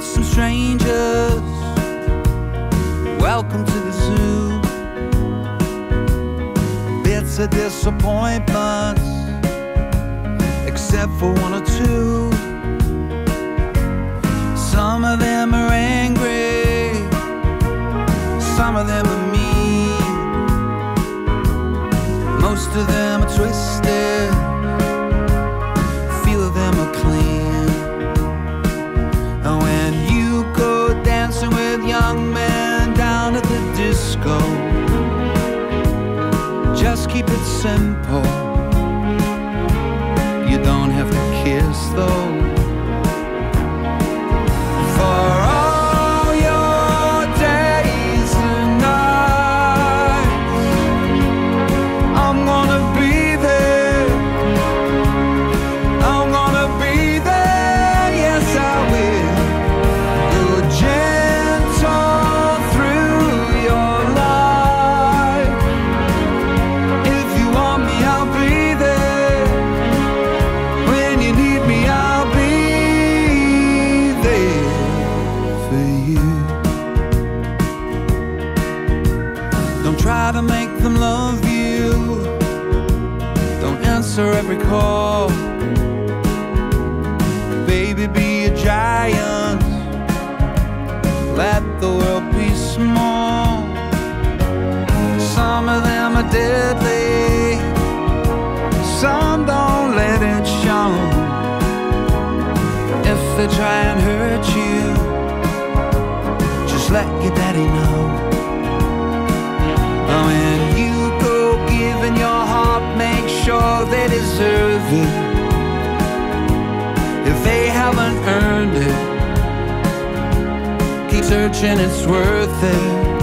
some strangers. Welcome to the zoo. Bits of disappointments, except for one or two. Some of them are angry, some of them are mean. Most of them are twisted, few of them are clean. And when you go dancing with young men down at the disco, just keep it simple. You don't have to kiss though. For all your days and nights, I'm gonna be there. I'm gonna be there, yes I will. Go gentle through your life. If you want me, I'll be there. When you need me, I'll be there for you. Don't try to make them love you. Don't answer every call. Baby, be a giant. Let the world be small. Some of them are deadly, some don't let it show. If they try and hurt you, just let your daddy know. When you go giving your heart, make sure they deserve it. If they haven't earned it, keep searching, it's worth it.